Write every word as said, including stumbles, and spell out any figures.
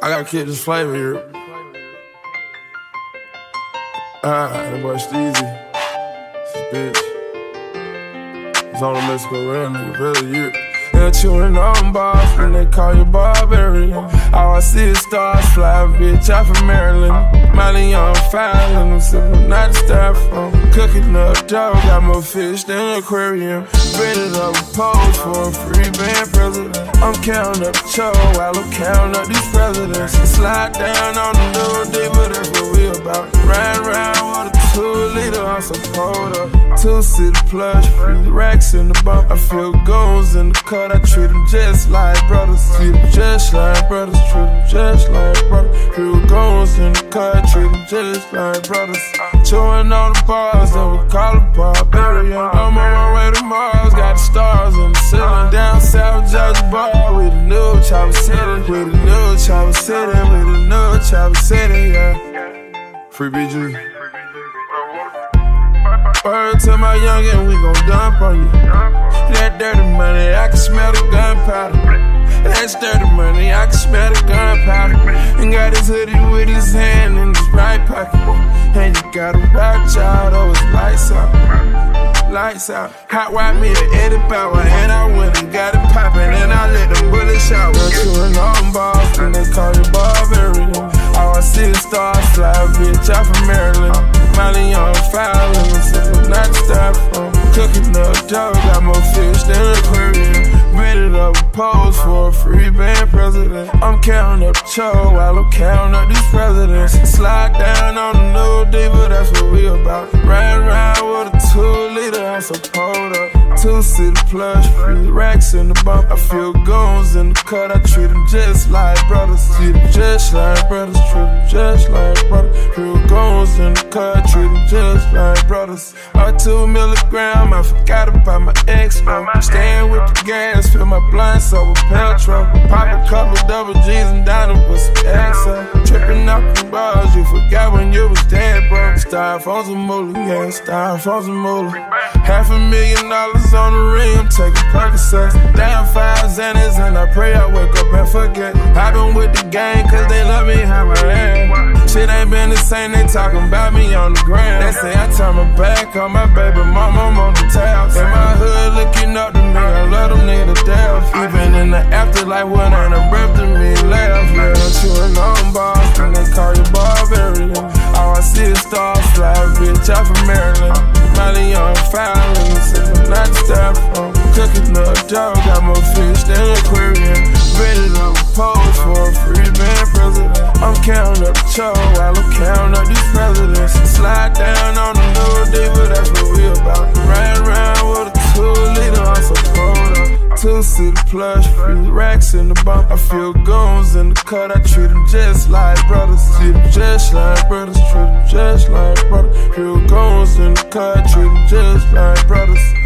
I gotta keep this flavor here. Ah, that boy Steezy. This bitch. It's on the Mexico real nigga, really, you. They're chewing on bars and they call you barbarian. All I see is stars fly, bitch, out from Maryland. Miley on fire, and I'm sipping not the styrofoam. Cooking up dough, got more fish than an aquarium. Bedded up a pose for a free band president. I'm counting up the show while I'm counting up these presidents. Slide down on the new diva, that's what we about. Ride around with a two liter, I'm so pulled up. Two city plush, free racks in the bump. I feel goons in the cut, I treat them just like brothers. Treat them just like brothers, treat them just like brothers. Feel goons in the cut, treat them just like brothers. Chewing on the bars, then we call it barbarian. I'm on my way to Mars, got the stars in the ceiling. Down south, Georgia bar, with the new Chopper City. With the new Chopper City, with the new Chopper City, yeah. Free B G. Word to my youngin', we gon' dump on you. That dirty money, I can smell the gunpowder. That's dirty money, I can smell the gunpowder. And got his hoodie with his hand in his right pocket. And you gotta watch out, oh, it's lights out. Lights out. Hot white me an Eddie Power, and I went and got it poppin'. And I let them bullets shout. They're chewing on bars, and they call you barbarian. All I see is stars fly, bitch, out from Maryland. Miley on fire, and I'm sipping not the styrofoam. Cooking up dough, got more fish than an aquarium. Bedded up a pose for a free band president. I'm counting up the show while I'm counting up these presidents. Slide down on the new diva, that's what we about. Ride around with a two liter, I'm so pulled up. Two city plush, free racks in the bump. I feel goons in the cut, I treat them just like brothers. Treat them just like brothers, treat them just like brothers. Feel goons in the cut, treat them just like brothers. Or two milligram, I forgot about my ex, bro. Staying with the gas, fill my blunt so with petrol. Pop a couple double G's and down with some X up. Tripping up the bars, you forgot when you was dead, bro. Styrofoam's a moolah, yeah, styrofoam's a moolah. Half a million dollars on the rim, taking Percocets. Down five Xanax and I pray I wake up and forget. I been with the gang cause they love me how I am. Shit ain't been the same, they talking about me on the gram. They say I turn my back on my baby mama, I'm on the tabs. In my hood looking up to me, I love them niggas to death. Even in the afterlife when ain't a breath to me left. Yeah, I'm chewing on bars and they call you barbarian. All I see is stars fly, bitch, out from Maryland. Miley on fire, and I'm sipping not the styrofoam. Cooking up dough, got more fish than an aquarium. Bedded up a pose for a free band president. I'm counting up the show while I'm counting up these presidents. Slide down on the new diva, that's what we about. Ride around with a two liter, I'm so pulled up. Two city plush, free racks in the bump. I feel goons in the cut, I treat them just like brothers. Treat them just like brothers, treat them just like brothers. Feel goons in the cut, treat them just like brothers.